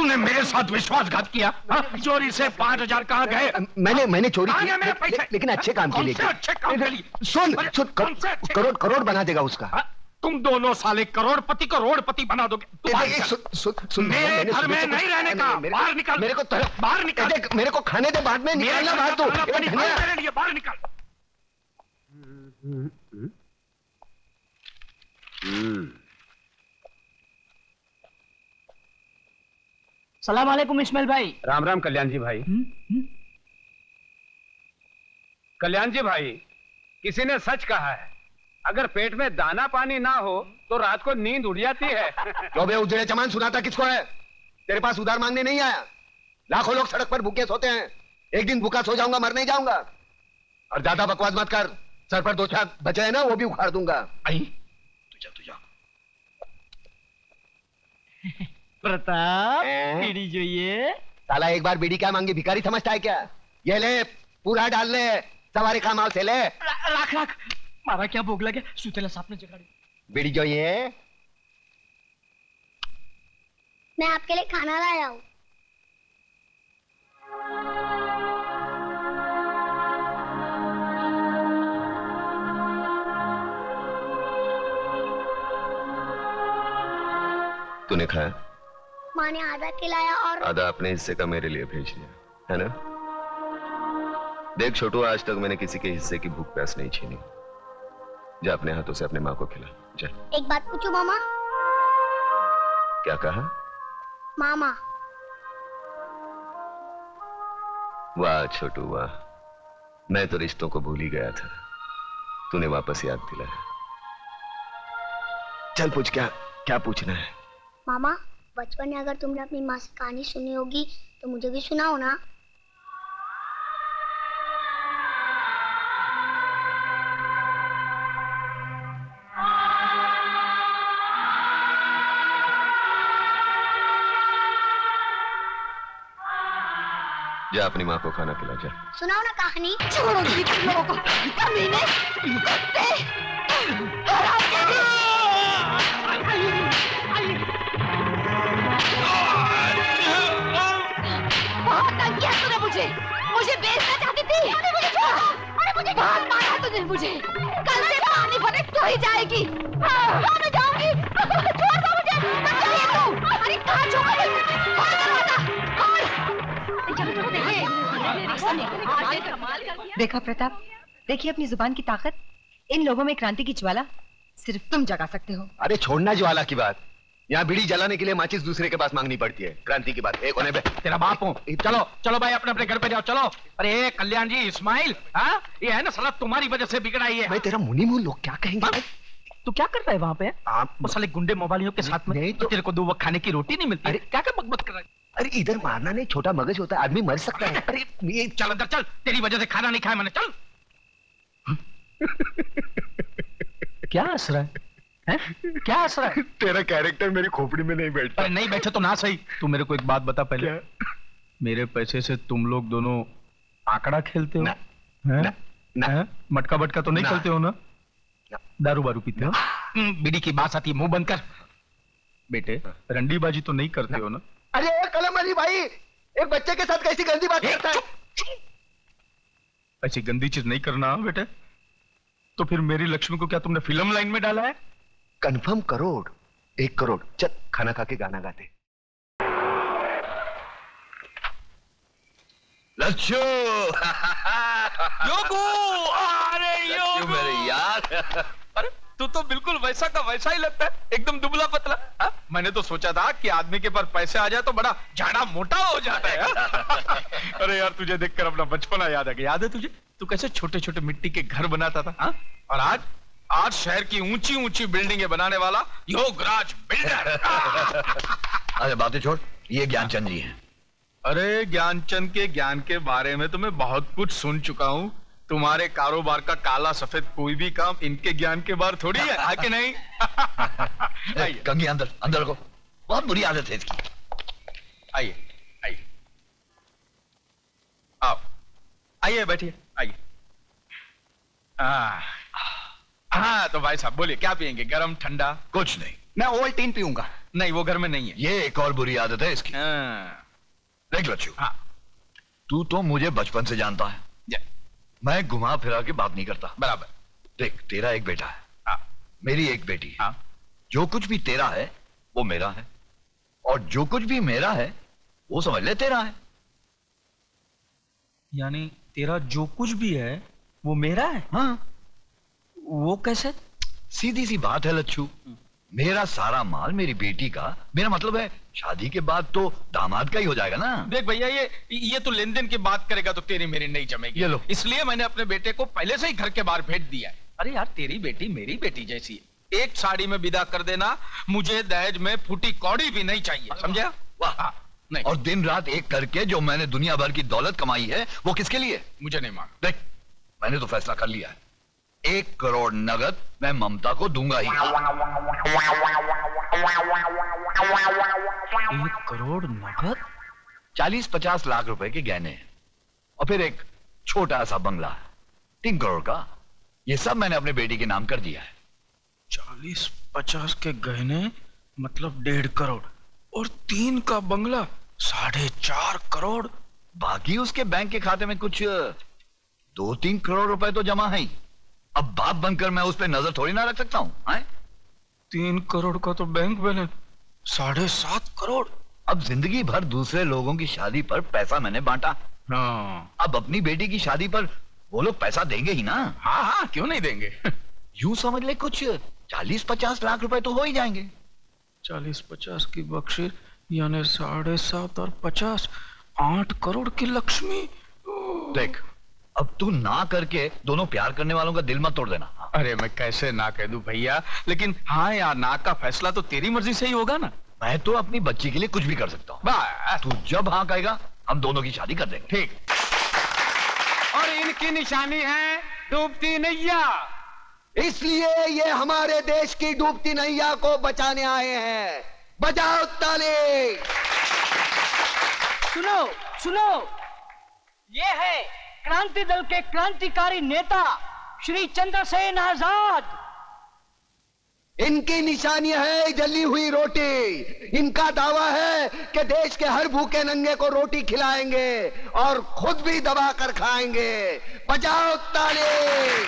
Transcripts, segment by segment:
तुमने मेरे साथ विश्वासघात किया। चोरी से 5,000 कहाँ गए? मैंने चोरी की, मेरे पैसे? लेकिन अच्छे काम के लिए। अच्छे काम के लिए? सुन, करोड़ बना देगा उसका। तुम दोनों साले करोड़पति बना दोगे। मेरे घर में नहीं रहने का, बाहर निकल। बाहर निकल। मेरे को खाने दे, बाद में निकलना बाहर। तो बाहर निकल। सलाम वालेकुम इस्माइल भाई। राम राम कल्याण जी भाई। कल्याण जी भाई, किसी ने सच कहा है, अगर पेट में दाना पानी ना हो तो रात को नींद उड़ जाती है। जो बे उजड़े चमान सुनाता किसको है? तेरे पास उधार मांगने नहीं आया। लाखों लोग सड़क पर भूखे सोते हैं, एक दिन भूखा सो जाऊंगा, मर नहीं जाऊंगा। और ज्यादा बकवास मत कर, सर पर 2 छाप बचे हैं ना, वो भी उखाड़ दूंगा। तुझा प्रताप, बीड़ी જોઈએ? साला एक बार बीड़ी क्या मांगी, भिखारी समझता है क्या? ये ले, पूरा डाल ले, सवारी काम आओ से ले। राख मारा क्या भोग लगे, सुतेला सापने जगाड़ी। बीड़ी જોઈએ? मैं आपके लिए खाना लाया हूँ। तूने खाया? माँ ने आधा खिलाया और आधा अपने हिस्से का मेरे लिए भेज दिया है ना? देख छोटू, आज तक मैंने किसी के हिस्से की भूख प्यास नहीं छीनी। जा अपने हाथों से अपने माँ को खिला, जा। एक बात पूछूं मामा? क्या कहा? मामा। वाह छोटू वाह, मैं तो रिश्तों को भूल ही गया था, तूने वापस याद दिलाया। चल पूछ, क्या पूछना है? मामा, बचपन में अगर तुमने अपनी माँ से कहानी सुनी होगी तो मुझे भी सुनाओ ना। जा अपनी माँ को खाना खिला, जा। सुनाओ ना कहानी। छोड़ो तुम लोगों को, कमीने, कुत्ते, बहुत तंग किया तूने मुझे बेचना चाहती थी। मुझे बहुत मारा तूने मुझे। कल से पानी भरे तो ही जाएगी। मैं जाऊंगी। छोड़ दो मुझे। अरे कहाँ छोड़? देखा प्रताप, देखिए अपनी जुबान की ताकत। इन लोगों में क्रांति की ज्वाला सिर्फ तुम जगा सकते हो। अरे छोड़ना ज्वाला की बात, यहाँ बीड़ी जलाने के लिए माचिस दूसरे के पास मांगनी पड़ती है। क्रांति की बात एक होने पे तेरा बाप हूँ। चलो भाई अपने अपने घर पे जाओ, चलो। अरे कल्याण जी, इस्माइल, हाँ ये है ना साला तुम्हारी वजह से बिगड़ा ही है। मैं तेरा मुनी मुंह, लोग क्या कहेंगे? तू क्या कर रहा है वहाँ पे? वो साले गुंडे मोबाइलियों के साथ में तो तेरे को 2 वक्त खाने की रोटी नहीं मिलती। अरे क्या बकबक कर रहा है? अरे इधर मारना नहीं, छोटा मगज होता है, आदमी मर सकता है। अरे ये चल अंदर चल, तेरी वजह से खाना नहीं खाया मैंने, चल। क्या हंस रहा है? क्या हंस रहा है? तेरा कैरेक्टर मेरी खोपड़ी में नहीं बैठता। अरे नहीं बैठे तो ना सही। तू मेरे को एक बात बता पहले। क्या? मेरे पैसे से तुम लोग दोनों आंकड़ा खेलते हो? ना। मटका बटका तो नहीं खेलते हो ना? दारू बारू पीते हो? बीड़ी की बात आती है, मुंह बंद कर। बेटे रंडीबाजी तो नहीं करते हो ना? अरे कलम अली भाई, एक बच्चे के साथ कैसी गंदी बात करता है? ऐसी गंदी चीज नहीं करना बेटे। तो फिर मेरी लक्ष्मी को क्या तुमने फिल्म लाइन में डाला है? कंफर्म करोड़, 1 करोड़। चल खाना खा के गाना गाते। लच्छू योगू, अरे योगू मेरे यार। अरे तू तो बिल्कुल वैसा का वैसा ही लगता है, एकदम दुबला पतला। मैंने तो सोचा था कि आदमी के पास पैसे आ जाए तो बड़ा झाड़ा मोटा हो जाता है। अरे यार तुझे देखकर अपना बचपना याद आ गया। याद है तुझे, तू कैसे छोटे छोटे मिट्टी के घर बनाता था? और आज शहर की ऊंची ऊंची बिल्डिंगें बनाने वाला योगराज बिल्डर। अरे बातें छोड़, ये ज्ञानचंद जी हैं। अरे ज्ञानचंद के ज्ञान के बारे में तो मैं बहुत कुछ सुन चुका हूँ। तुम्हारे कारोबार का काला सफेद कोई भी काम इनके ज्ञान के बाहर थोड़ी है कि नहीं? कंगी अंदर रखो, बहुत बुरी आदत है इसकी। आइए आओ, आइए बैठिए, आइए। हाँ तो भाई साहब बोलिए, क्या पियेंगे? गरम ठंडा? कुछ नहीं, मैं ओवल्टीन पीऊंगा। नहीं, वो घर में नहीं है। ये एक और बुरी आदत है इसकी। देख लच्छू, हाँ। तू तो मुझे बचपन से जानता है, मैं घुमा फिरा के बात नहीं करता। बराबर। देख, तेरा एक बेटा है, हाँ। मेरी एक बेटी है। हाँ। जो कुछ भी तेरा है वो मेरा है, और जो कुछ भी मेरा है वो समझ ले तेरा है। यानी तेरा जो कुछ भी है वो मेरा है? हाँ। वो कैसे? सीधी सी बात है लच्छू, मेरा सारा माल मेरी बेटी का, मेरा मतलब है शादी के बाद तो दामाद का ही हो जाएगा ना। देख भैया, ये तो लेन देन की बात करेगा तो तेरी मेरी नहीं जमेगी। ये लो। इसलिए मैंने अपने बेटे को पहले से ही घर के बाहर भेज दिया है। अरे यार, तेरी बेटी मेरी बेटी जैसी है, एक साड़ी में विदा कर देना, मुझे दहेज में फूटी कौड़ी भी नहीं चाहिए, समझा? वाह। नहीं। और दिन रात एक करके जो मैंने दुनिया भर की दौलत कमाई है वो किसके लिए? मुझे नहीं मांग। देख, मैंने तो फैसला कर लिया है, 1 करोड़ नगद मैं ममता को दूंगा ही। 1 करोड़ नगद? 40-50 लाख रुपए के गहने हैं, और फिर एक छोटा सा बंगला 3 करोड़ का। ये सब मैंने अपने बेटी के नाम कर दिया है। 40-50 के गहने मतलब 1.5 करोड़, और 3 का बंगला 4.5 करोड़। बाकी उसके बैंक के खाते में कुछ 2-3 करोड़ रुपए तो जमा है ही। अब बाप बनकर मैं उस पर नजर थोड़ी ना रख सकता हूं। 3 करोड़ का तो बैंक बैलेंस 7.5 करोड़। अब जिंदगी भर दूसरे लोगों की शादी पर पैसा मैंने बांटा, हाँ। अब अपनी बेटी की शादी पर वो लोग पैसा देंगे ही ना। हाँ हाँ, क्यों नहीं देंगे। यूं समझ ले कुछ 40-50 लाख रुपए तो हो ही जाएंगे। 40-50 की बख्शिश यानी 7.5 और 50, 8 करोड़ की लक्ष्मी। देख, अब तू ना करके दोनों प्यार करने वालों का दिल मत तोड़ देना। अरे मैं कैसे ना कह दूं भैया, लेकिन हाँ यार, ना का फैसला तो तेरी मर्जी से ही होगा ना। मैं तो अपनी बच्ची के लिए कुछ भी कर सकता हूँ। तू जब हाँ कहेगा हम दोनों की शादी कर देंगे। ठीक। और इनकी निशानी है डूबती नैया, इसलिए ये हमारे देश की डूबती नैया को बचाने आए हैं। बजाओ ताली। सुनो सुनो, ये है क्रांति दल के क्रांतिकारी नेता श्री चंद्रसेन आजाद। इनकी निशानी है जली हुई रोटी। इनका दावा है कि देश के हर भूखे नंगे को रोटी खिलाएंगे और खुद भी दबा कर खाएंगे। बजाओ ताली।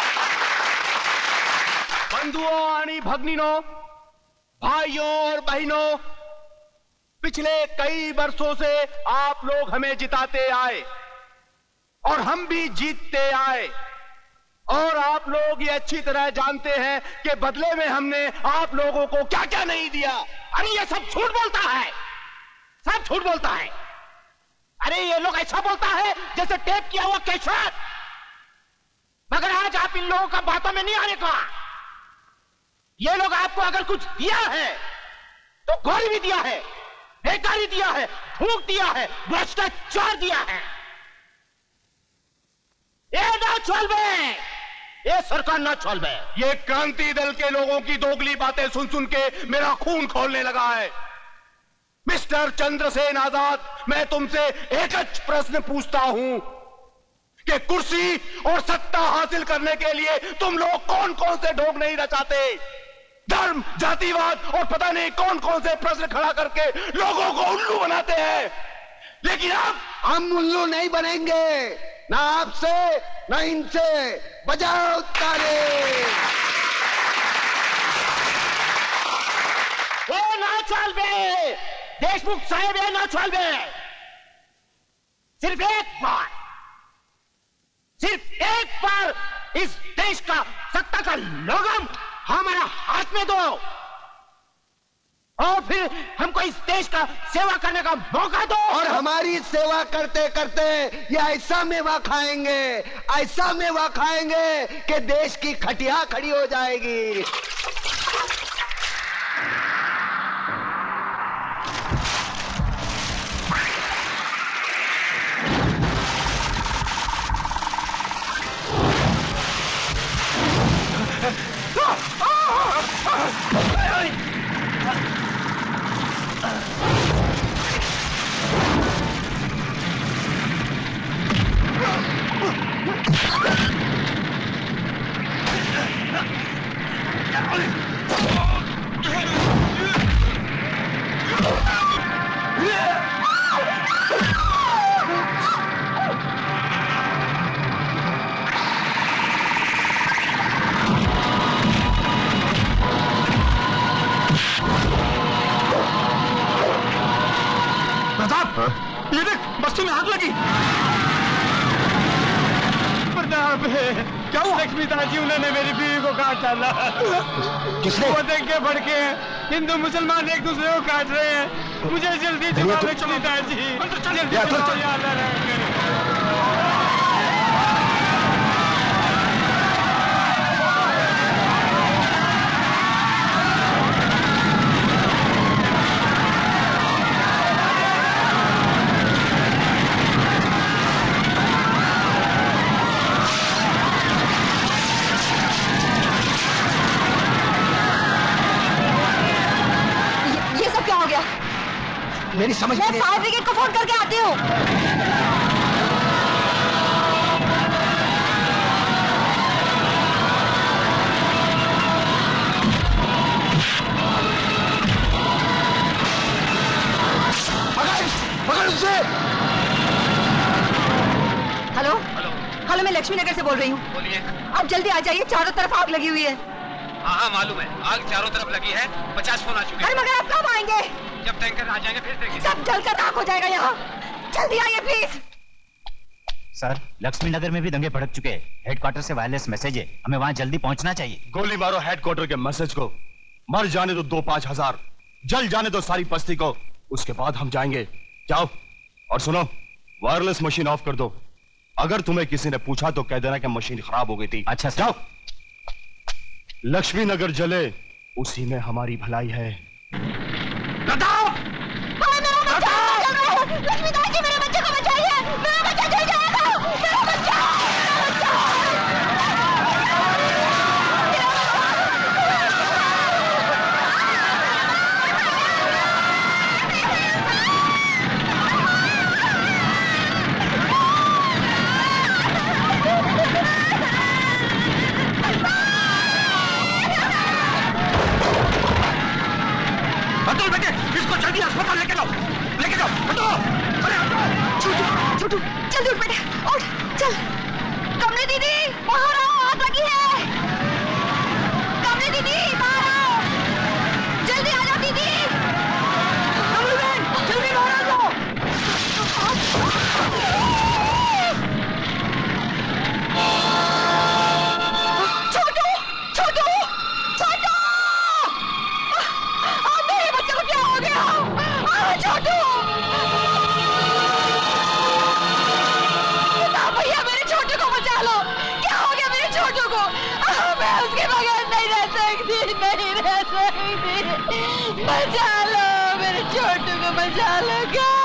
बंधुओं आणि भगनिनों, भाइयों और बहनों, पिछले कई वर्षों से आप लोग हमें जिताते आए और हम भी जीतते आए, और आप लोग ये अच्छी तरह जानते हैं कि बदले में हमने आप लोगों को क्या क्या नहीं दिया। अरे ये सब झूठ बोलता है, सब झूठ बोलता है। अरे ये लोग ऐसा बोलता है जैसे टेप किया हुआ कैसेट। मगर आज आप इन लोगों का बातों में नहीं आने का। ये लोग आपको अगर कुछ दिया है तो गोली भी दिया है, बेकारी दिया है, फूंक दिया है, भ्रष्टाचार दिया है। ये ना चलबे, ये सरकार ना चलबे। ये क्रांति दल के लोगों की दोगली बातें सुन सुन के मेरा खून खौलने लगा है। मिस्टर चंद्रसेन आजाद, मैं तुमसे एक प्रश्न पूछता हूं कि कुर्सी और सत्ता हासिल करने के लिए तुम लोग कौन कौन से ढोंग नहीं रचाते। धर्म, जातिवाद और पता नहीं कौन कौन से प्रश्न खड़ा करके लोगों को उल्लू बनाते हैं। लेकिन अब हम उल्लू नहीं बनेंगे, ना आपसे ना इनसे। बजाओ ताली। वो ना चलबे, देशमुख साहेब ये ना चलबे। सिर्फ एक बार इस देश का सत्ता का लोगम हमारा हाथ में दो, और फिर हमको इस देश का सेवा करने का मौका दो। और हमारी सेवा करते करते ये ऐसा मेवा खाएंगे, ऐसा मेवा खाएंगे कि देश की खटिया खड़ी हो जाएगी। ये देख बच्चों में आग लगी। प्रताप क्या हुआ? लक्ष्मी दाजी उन्होंने मेरी बीवी को काट डाला। किसने? वो देख के भड़के हैं, हिंदू मुसलमान एक दूसरे को काट रहे हैं। मुझे जल्दी चलो लक्ष्मी दाजी, जल्दी चलो यार। मेरी समझ मैं फायर ब्रिगेड को फोन करके आती हूँ। पकड़ उसे। हेलो हेलो, मैं लक्ष्मी नगर से बोल रही हूँ। बोलिए। आप जल्दी आ जाइए, चारों तरफ आग लगी हुई है। हाँ मालूम है, आग चारों तरफ लगी है। 50 फोन आ चुके हैं। अरे मगर आप कब आएंगे? जब टैंकर आ जाएंगे फिर देखेंगे। सब जलकर राख हो जाएगा यहाँ। जल्दी आइए प्लीज। सर, लक्ष्मी नगर में भी दंगे भड़क चुके हैं। हेडक्वार्टर से वायरलेस मैसेज है, हमें वहाँ जल्दी पहुँचना चाहिए। गोली मारो हेडक्वार्टर के मैसेज को। मर जाने दो 2-5 हजार, जल जाने दो सारी बस्ती को, उसके बाद हम जाएंगे। जाओ और सुनो, वायरलेस मशीन ऑफ कर दो। अगर तुम्हें किसी ने पूछा तो कह देना कि मशीन खराब हो गई थी। अच्छा जाओ। लक्ष्मी नगर जले उसी में हमारी भलाई है। लक्ष्मी दादी, मेरे बच्चे को बचाइए, मेरा बच्चा जल जाएगा, मेरा बच्चा। अतुल बेटे, इसको जल्दी अस्पताल लेके जाओ, लेके जाओ। छोटू जल्दी उठ बेटा, उठ चल। कमली दीदी बाहर आओ, आग लगी है। कमली दीदी बाहर आओ, जल्दी आ जाओ दीदी। कमली बहन जल्दी बाहर आ जाओ। छोटू छोटू छोटू, मेरे बच्चे को क्या हो गया? छोटू भैया, मेरे छोटू को बचा लो। क्या हो गया मेरे छोटू को? मैं उसके बगैर नहीं रह सकती, नहीं रह सकती। बचा लो मेरे छोटू को, बचा लो। क्या